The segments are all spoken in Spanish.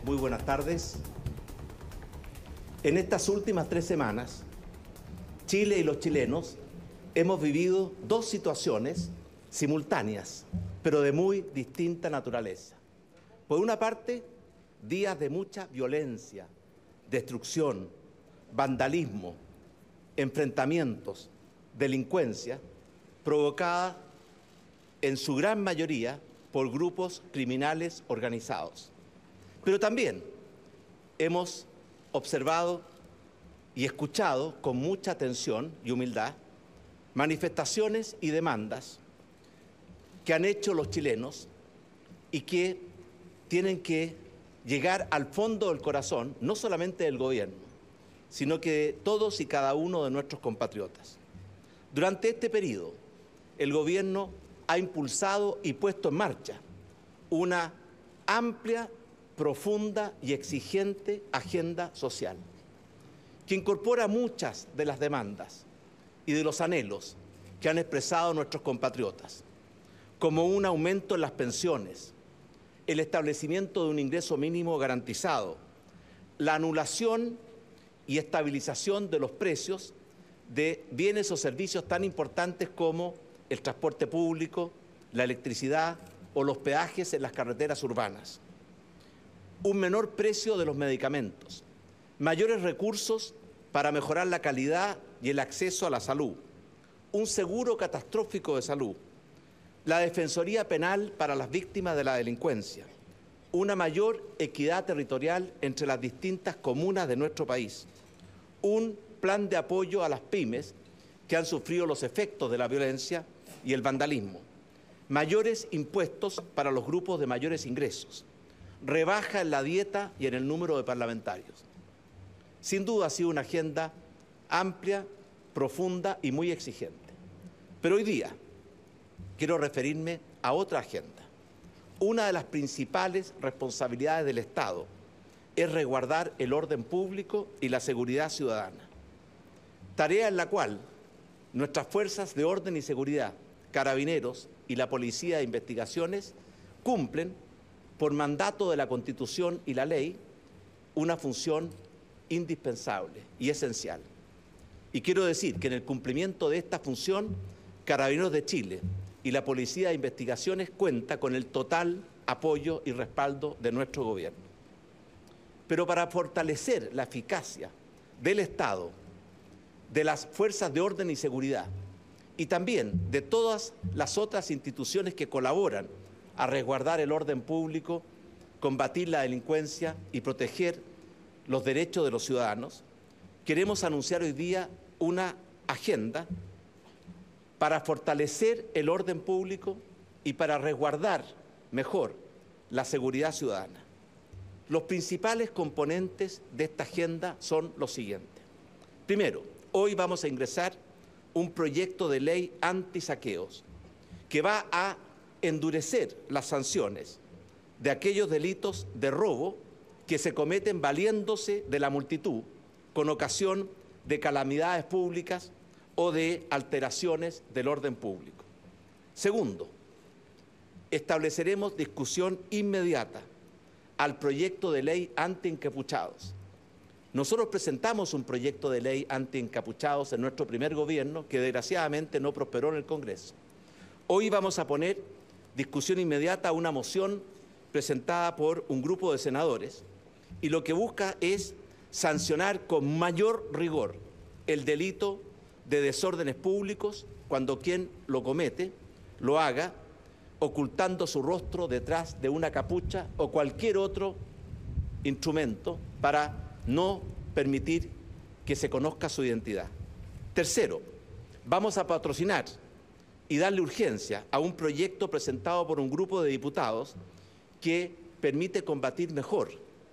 Muy buenas tardes. En estas últimas 3 semanas, Chile y los chilenos hemos vivido 2 situaciones simultáneas, pero de muy distinta naturaleza. Por una parte, días de mucha violencia, destrucción, vandalismo, enfrentamientos, delincuencia, provocada en su gran mayoría por grupos criminales organizados. Pero también hemos observado y escuchado con mucha atención y humildad manifestaciones y demandas que han hecho los chilenos y que tienen que llegar al fondo del corazón, no solamente del gobierno, sino que de todos y cada uno de nuestros compatriotas. Durante este periodo, el gobierno ha impulsado y puesto en marcha una amplia, profunda y exigente agenda social, que incorpora muchas de las demandas y de los anhelos que han expresado nuestros compatriotas, como un aumento en las pensiones, el establecimiento de un ingreso mínimo garantizado, la anulación y estabilización de los precios de bienes o servicios tan importantes como el transporte público, la electricidad o los peajes en las carreteras urbanas, un menor precio de los medicamentos, mayores recursos para mejorar la calidad y el acceso a la salud, un seguro catastrófico de salud, la Defensoría Penal para las víctimas de la delincuencia, una mayor equidad territorial entre las distintas comunas de nuestro país, un plan de apoyo a las pymes que han sufrido los efectos de la violencia y el vandalismo, mayores impuestos para los grupos de mayores ingresos, rebaja en la dieta y en el número de parlamentarios. Sin duda ha sido una agenda amplia, profunda y muy exigente. Pero hoy día quiero referirme a otra agenda. Una de las principales responsabilidades del Estado es resguardar el orden público y la seguridad ciudadana, tarea en la cual nuestras fuerzas de orden y seguridad, Carabineros y la Policía de Investigaciones cumplen, por mandato de la Constitución y la ley, una función indispensable y esencial. Y quiero decir que en el cumplimiento de esta función, Carabineros de Chile y la Policía de Investigaciones cuenta con el total apoyo y respaldo de nuestro gobierno. Pero para fortalecer la eficacia del Estado, de las fuerzas de orden y seguridad y también de todas las otras instituciones que colaboran a resguardar el orden público, combatir la delincuencia y proteger los derechos de los ciudadanos, queremos anunciar hoy día una agenda para fortalecer el orden público y para resguardar mejor la seguridad ciudadana. Los principales componentes de esta agenda son los siguientes. Primero, hoy vamos a ingresar un proyecto de ley antisaqueos que va a endurecer las sanciones de aquellos delitos de robo que se cometen valiéndose de la multitud con ocasión de calamidades públicas o de alteraciones del orden público. Segundo, estableceremos discusión inmediata al proyecto de ley anti-encapuchados. Nosotros presentamos un proyecto de ley anti-encapuchados en nuestro primer gobierno que desgraciadamente no prosperó en el Congreso. Hoy vamos a poner discusión inmediata a una moción presentada por un grupo de senadores y lo que busca es sancionar con mayor rigor el delito de desórdenes públicos cuando quien lo comete lo haga ocultando su rostro detrás de una capucha o cualquier otro instrumento para no permitir que se conozca su identidad. Tercero, vamos a patrocinar y darle urgencia a un proyecto presentado por un grupo de diputados que permite combatir mejor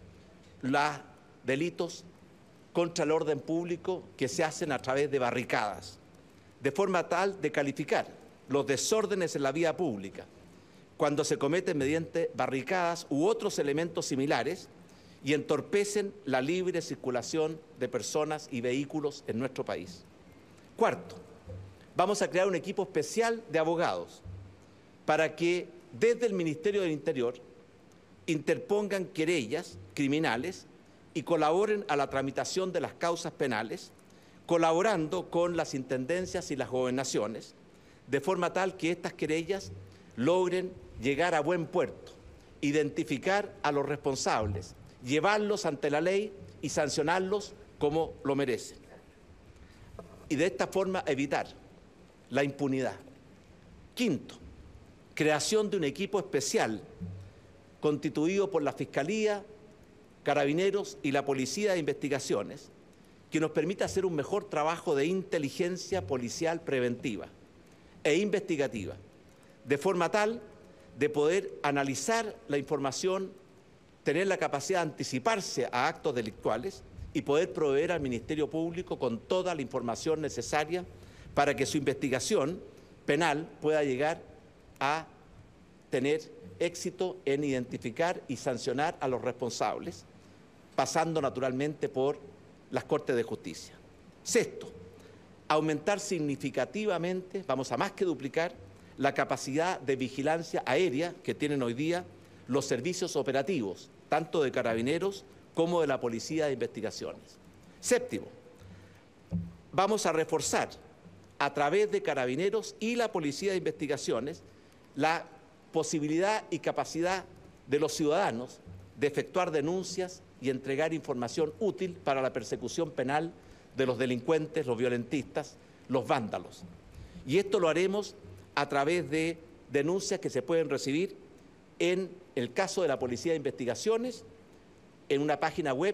los delitos contra el orden público que se hacen a través de barricadas, de forma tal de calificar los desórdenes en la vía pública cuando se cometen mediante barricadas u otros elementos similares y entorpecen la libre circulación de personas y vehículos en nuestro país. Cuarto, vamos a crear un equipo especial de abogados para que desde el Ministerio del Interior interpongan querellas criminales y colaboren a la tramitación de las causas penales, colaborando con las intendencias y las gobernaciones, de forma tal que estas querellas logren llegar a buen puerto, identificar a los responsables, llevarlos ante la ley y sancionarlos como lo merecen. Y de esta forma evitar la impunidad. Quinto, creación de un equipo especial constituido por la Fiscalía, Carabineros y la Policía de Investigaciones, que nos permita hacer un mejor trabajo de inteligencia policial preventiva e investigativa, de forma tal de poder analizar la información, tener la capacidad de anticiparse a actos delictuales y poder proveer al Ministerio Público con toda la información necesaria para que su investigación penal pueda llegar a tener éxito en identificar y sancionar a los responsables, pasando naturalmente por las Cortes de Justicia. Sexto, aumentar significativamente, vamos a más que duplicar, la capacidad de vigilancia aérea que tienen hoy día los servicios operativos, tanto de Carabineros como de la Policía de Investigaciones. Séptimo, vamos a reforzar a través de Carabineros y la Policía de Investigaciones la posibilidad y capacidad de los ciudadanos de efectuar denuncias y entregar información útil para la persecución penal de los delincuentes, los violentistas, los vándalos. Y esto lo haremos a través de denuncias que se pueden recibir en el caso de la Policía de Investigaciones, en una página web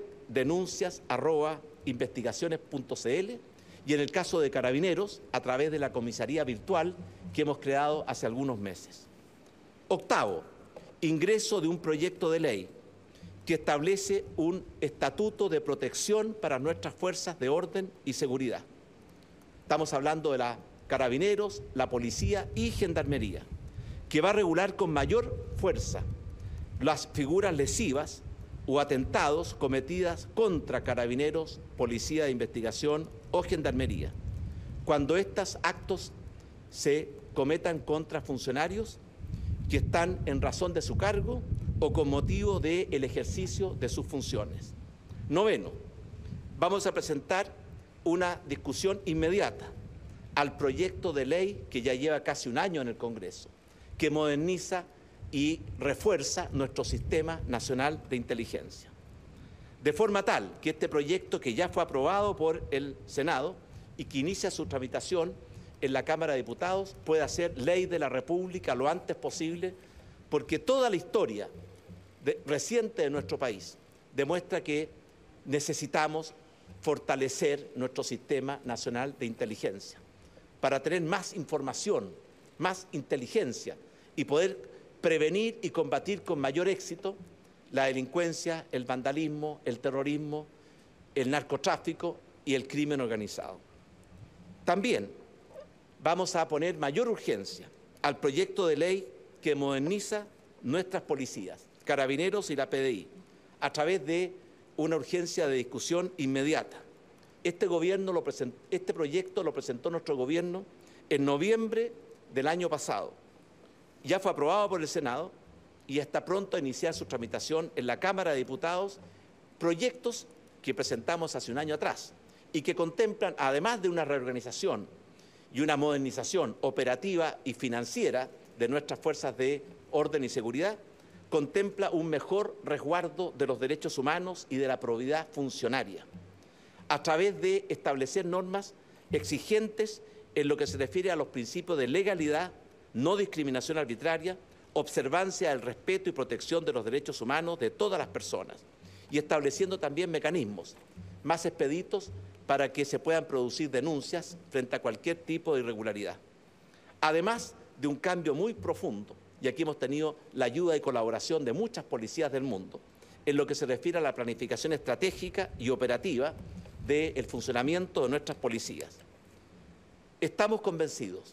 denuncias@investigaciones.cl y en el caso de Carabineros a través de la comisaría virtual que hemos creado hace algunos meses. Octavo, ingreso de un proyecto de ley que establece un estatuto de protección para nuestras fuerzas de orden y seguridad. Estamos hablando de la Carabineros, la Policía y Gendarmería, que va a regular con mayor fuerza las figuras lesivas o atentados cometidas contra Carabineros, Policía de Investigación o Gendarmería, cuando estos actos se cometan contra funcionarios que están en razón de su cargo o con motivo del ejercicio de sus funciones. Noveno, vamos a presentar una discusión inmediata al proyecto de ley que ya lleva casi un año en el Congreso, que moderniza y refuerza nuestro Sistema Nacional de Inteligencia. De forma tal que este proyecto, que ya fue aprobado por el Senado y que inicia su tramitación en la Cámara de Diputados, pueda ser ley de la República lo antes posible, porque toda la historia reciente de nuestro país demuestra que necesitamos fortalecer nuestro Sistema Nacional de Inteligencia para tener más información, más inteligencia y poder prevenir y combatir con mayor éxito la delincuencia, el vandalismo, el terrorismo, el narcotráfico y el crimen organizado. También vamos a poner mayor urgencia al proyecto de ley que moderniza nuestras policías, Carabineros y la PDI, a través de una urgencia de discusión inmediata. Este proyecto lo presentó nuestro gobierno en noviembre del año pasado. Ya fue aprobado por el Senado y está pronto a iniciar su tramitación en la Cámara de Diputados, proyectos que presentamos hace un año atrás y que contemplan, además de una reorganización y una modernización operativa y financiera de nuestras fuerzas de orden y seguridad, contempla un mejor resguardo de los derechos humanos y de la probidad funcionaria, a través de establecer normas exigentes en lo que se refiere a los principios de legalidad, no discriminación arbitraria, observancia del respeto y protección de los derechos humanos de todas las personas, y estableciendo también mecanismos más expeditos para que se puedan producir denuncias frente a cualquier tipo de irregularidad. Además de un cambio muy profundo, y aquí hemos tenido la ayuda y colaboración de muchas policías del mundo, en lo que se refiere a la planificación estratégica y operativa del funcionamiento de nuestras policías. Estamos convencidos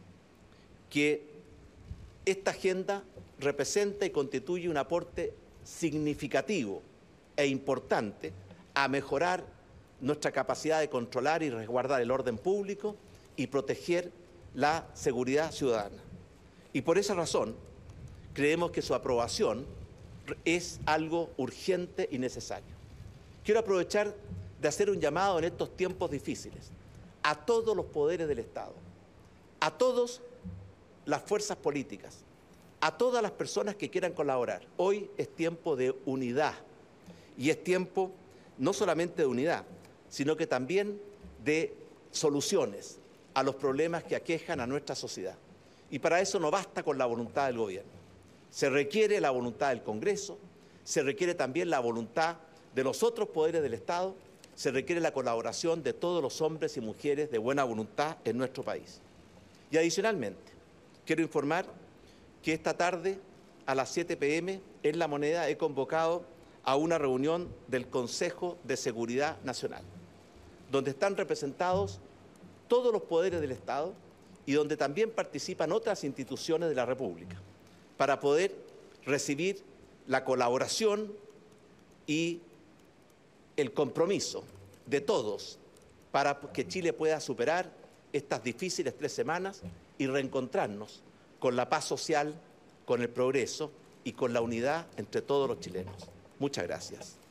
que esta agenda representa y constituye un aporte significativo e importante a mejorar nuestra capacidad de controlar y resguardar el orden público y proteger la seguridad ciudadana. Y por esa razón creemos que su aprobación es algo urgente y necesario. Quiero aprovechar de hacer un llamado en estos tiempos difíciles a todos los poderes del Estado, a todas las fuerzas políticas, a todas las personas que quieran colaborar. Hoy es tiempo de unidad y es tiempo no solamente de unidad, sino que también de soluciones a los problemas que aquejan a nuestra sociedad. Y para eso no basta con la voluntad del gobierno. Se requiere la voluntad del Congreso, se requiere también la voluntad de los otros poderes del Estado, se requiere la colaboración de todos los hombres y mujeres de buena voluntad en nuestro país. Y adicionalmente, quiero informar que esta tarde a las 7 p.m. en La Moneda he convocado a una reunión del Consejo de Seguridad Nacional, donde están representados todos los poderes del Estado y donde también participan otras instituciones de la República, para poder recibir la colaboración y el compromiso de todos para que Chile pueda superar estas difíciles 3 semanas y reencontrarnos con la paz social, con el progreso y con la unidad entre todos los chilenos. Muchas gracias.